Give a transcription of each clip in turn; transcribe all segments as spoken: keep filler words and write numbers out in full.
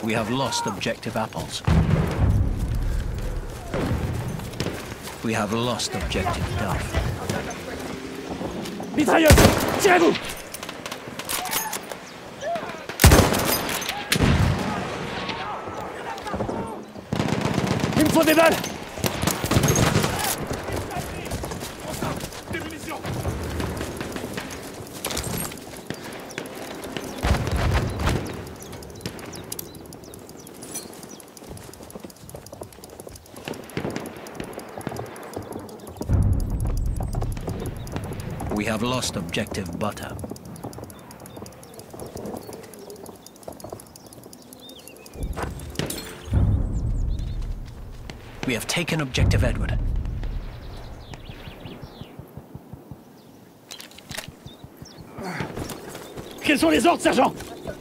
We have lost objective apples. We have lost objective Duff. Mitrailleuse! Tirez-vous! Il me faut des balles! Des munitions! We have lost objective butter. We have taken objective Edward. Quels sont les ordres, sergent?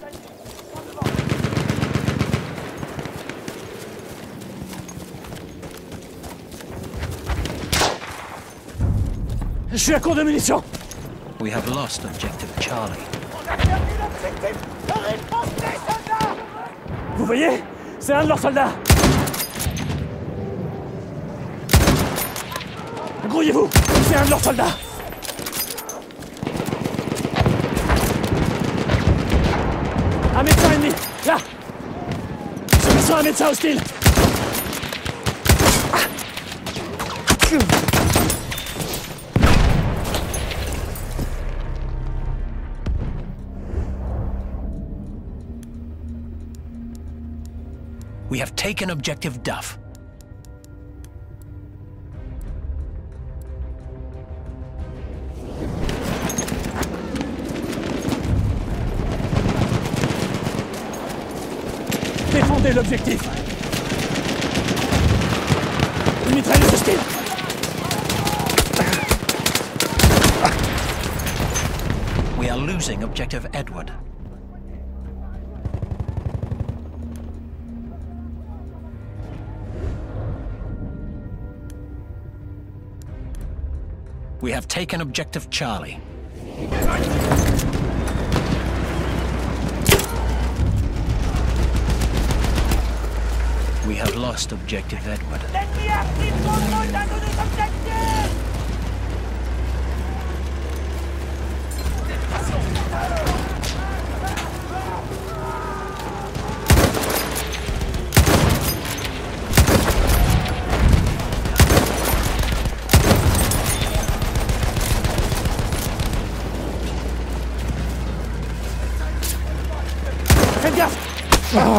Je suis à court de munitions. We have lost objective Charlie. Vous voyez? C'est un de leurs soldats. Grouillez-vous! C'est un de leurs soldats. Un médecin ennemi! Là! Je me sens un médecin hostile! Ah. We have taken objective Duff. Défendez l'objectif! Une mitrailleuse hostile! We are losing objective Edward. We have taken objective Charlie. We have lost objective Edward. L'ennemi a pris contrôle d'un de nos objectifs! Faites gaffe! Oh.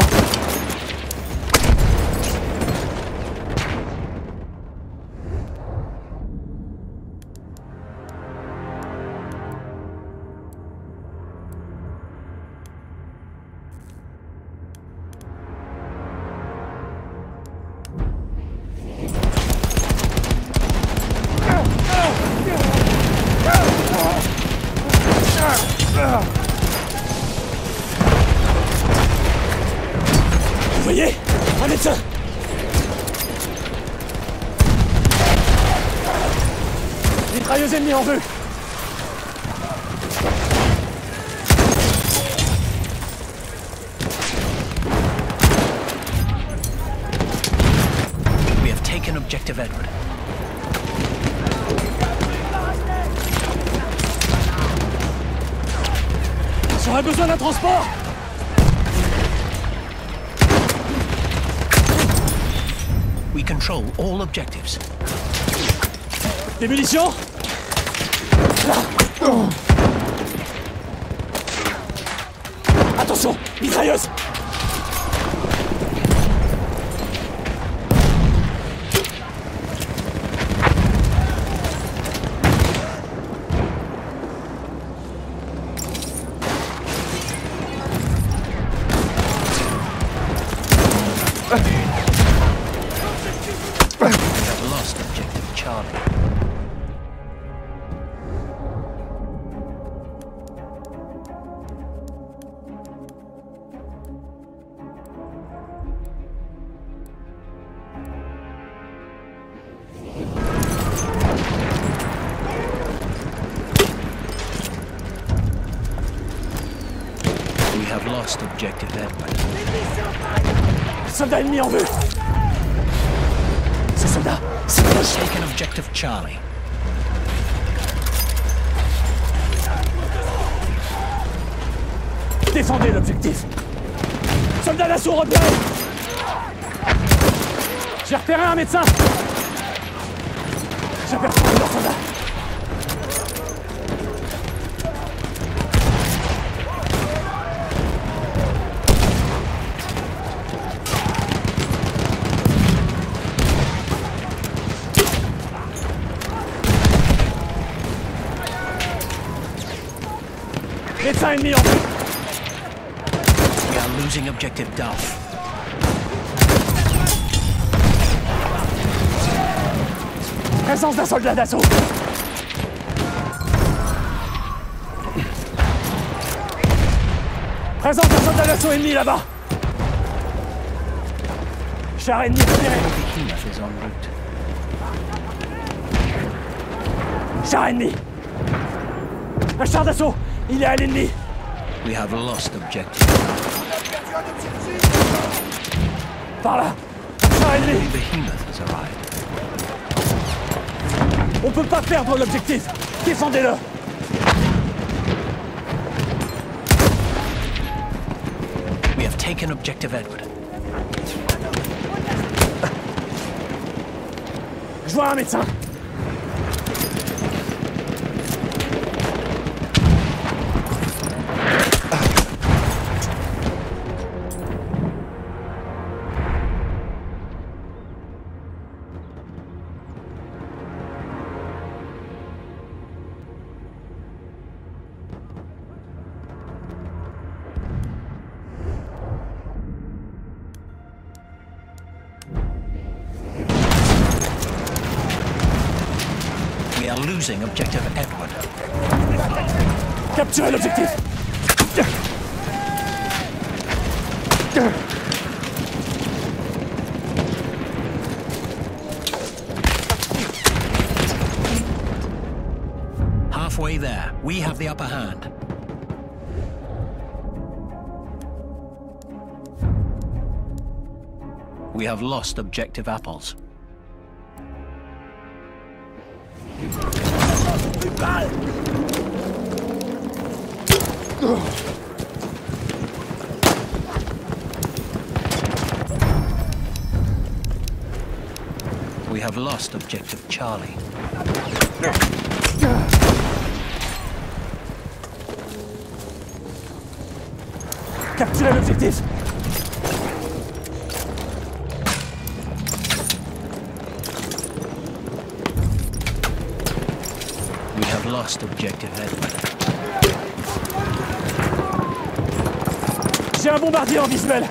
Vous voyez? Un médecin! Mitrailleuse ennemie en vue! We have taken objective Edward. J'aurais besoin d'un transport! We control all objectives. Des munitions? Là! Oh. Attention! Mitrailleuse! We have lost objective Charlie. lost objective Edward. Soldats ennemis en vue. Ces soldats, c'est proche. Taken objective Charlie. Défendez l'objectif. Soldats d'assaut repérés. J'ai repéré un médecin. J'aperçois un de leurs soldats. Médecin ennemi en vue. We are losing objective Duff. Présence d'un soldat d'assaut. Présence d'un soldat d'assaut ennemi là-bas. Char ennemi repéré. Behemoth is en route. Char ennemi. Un char d'assaut. Il est à l'ennemi. We have lost objective. Par là. Char ennemi. Behemoth has arrived. On peut pas perdre l'objectif. Défendez-le. We have taken objective Edward. Je vois un médecin. We are losing objective Edward. Capturez l'objectif. Halfway there, we have the upper hand. We have lost objective apples. We have lost objective Charlie. Capturez l'objectif. We have lost objective Edward. J'ai un bombardier en visuel.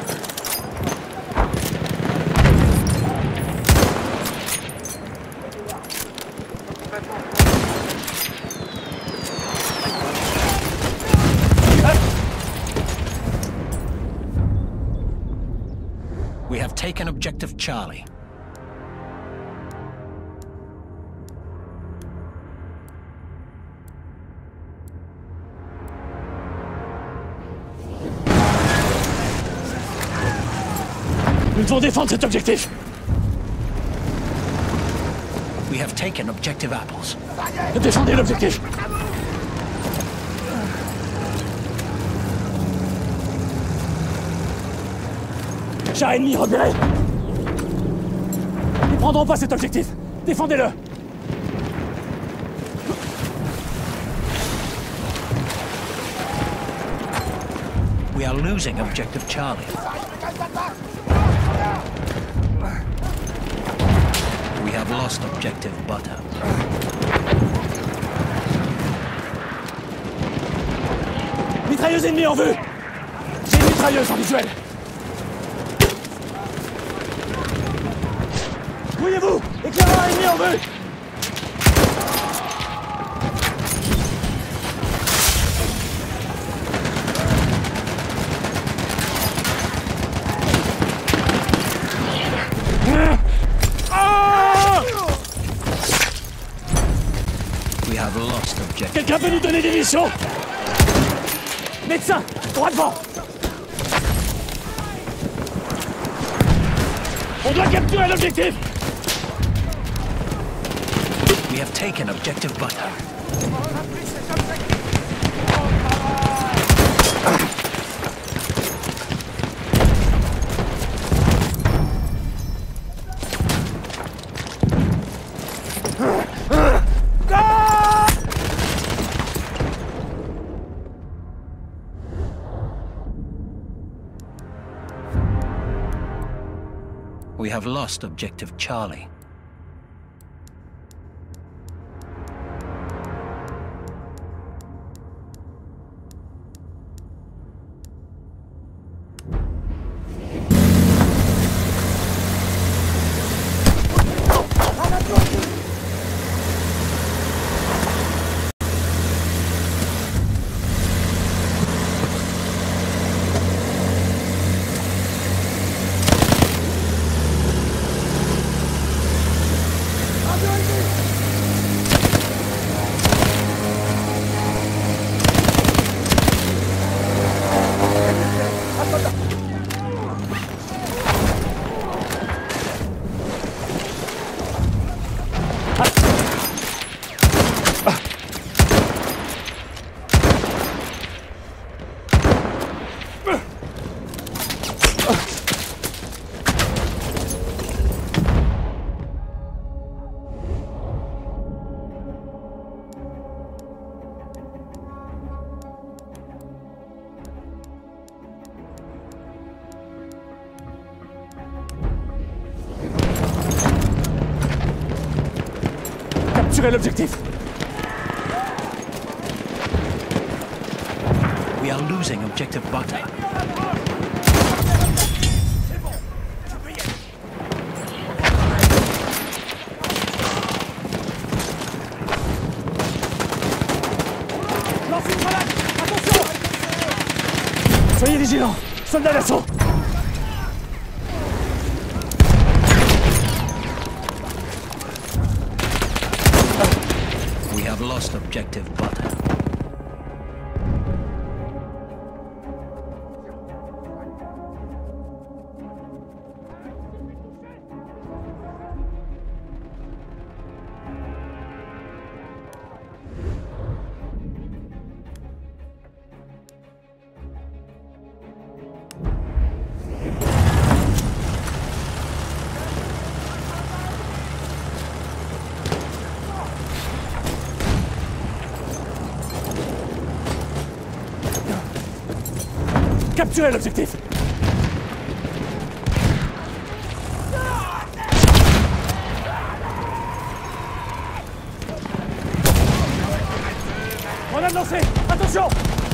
We have taken objective Charlie. Nous devons défendre cet objectif. We have taken objective apples. Défendez l'objectif. Char ennemi repéré. Ils prendront pas cet objectif. Défendez-le. We are losing objective Charlie. We have lost objective Butter. Mitrailleuse ennemie en vue. J'ai une mitrailleuse en visuel. Mouillez-vous. Éclaireur ennemi en vue. We have lost objective. Quelqu'un peut nous donner des missions? Médecin, droit devant. On doit capturer l'objectif! We have taken objective butter. We have lost objective Charlie. Capturez l'objectif! We are losing objective butter. Lance une grenade! Attention! Soyez vigilants! Soldats d'assaut! We have lost objective butter. Capturez l'objectif! Grenade lancée! Attention!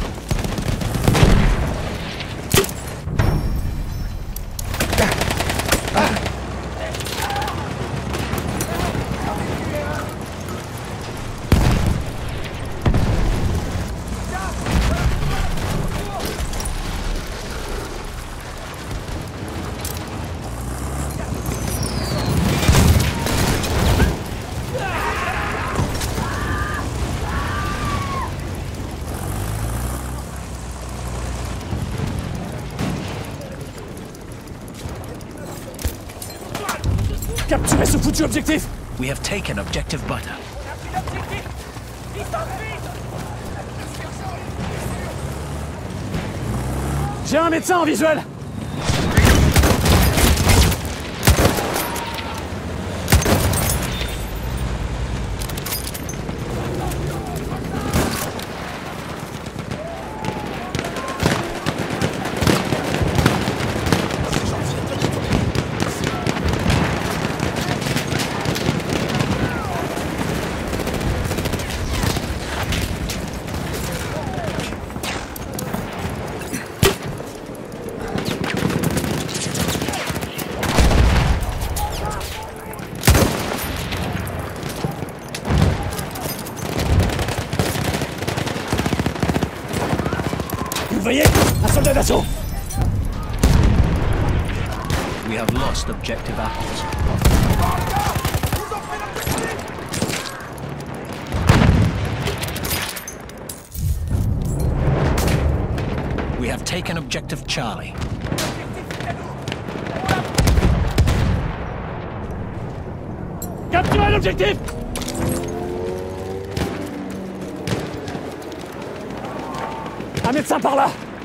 Capturez ce foutu objectif! We have taken objective butter. J'ai un médecin en visuel! Vous voyez? Un soldat d'assaut! We have lost objective apples. We have taken objective Charlie. l'objectif! Un médecin par là!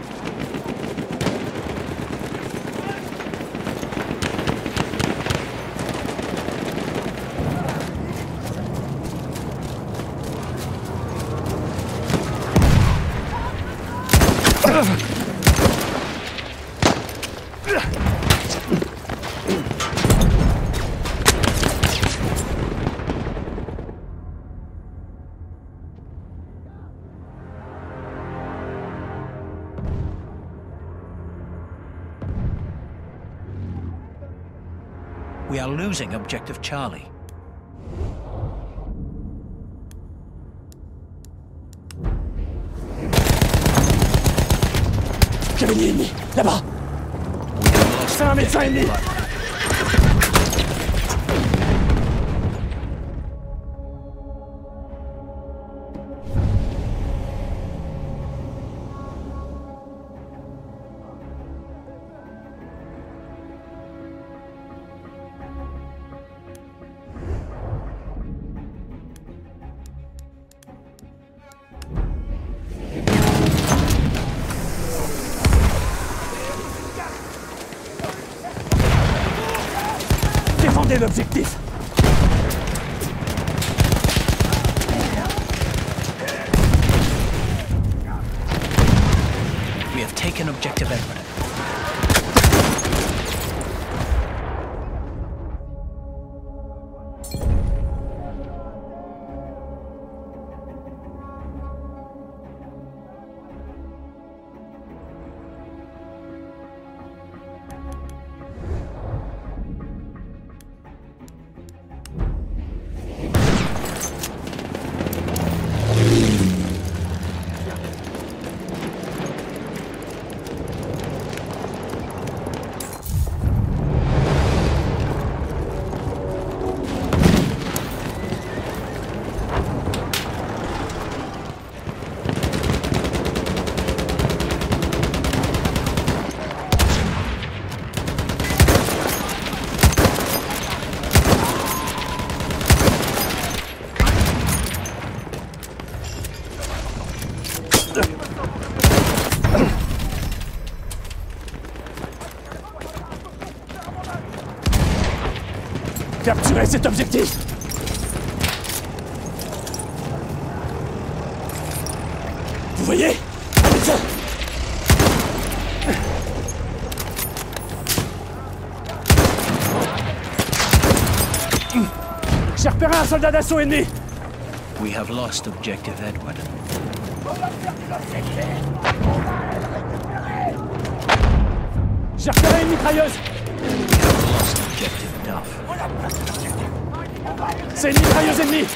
We are losing objective Charlie. Cavalier ennemi, là-bas! We have lost C'est un médecin objective ennemi! Butter. Défendez l'objectif! We have taken objective Edward. Capturez cet objectif! Vous voyez? Un médecin! J'ai repéré un soldat d'assaut ennemi! We have lost objective Edward. J'ai repéré une mitrailleuse! We have lost objective Duff. C'est une mitrailleuse ennemie!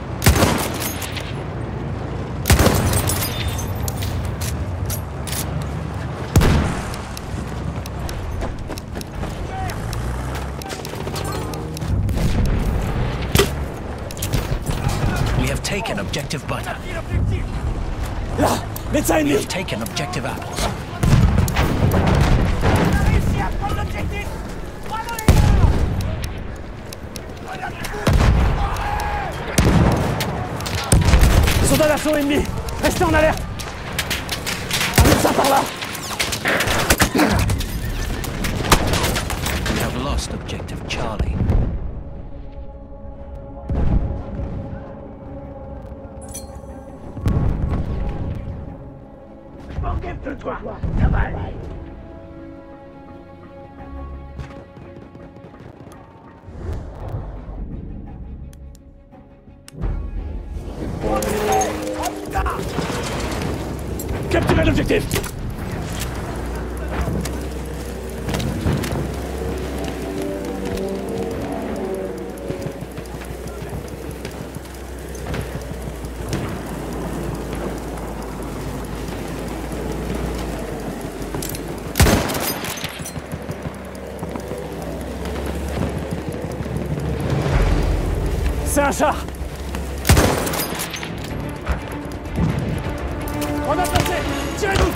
We have taken objective Butter. Là! Médecin We ennemi! have taken objective Apples. On a réussi à prendre l'objectif! Bravo les gars! Soldat d'assaut ennemi! Restez en alerte! Un médecin par là! We have lost objective Charlie. Occupe-toi! Ça va aller! Capturez l'objectif! C'est un char! On a placé! Tirez-nous!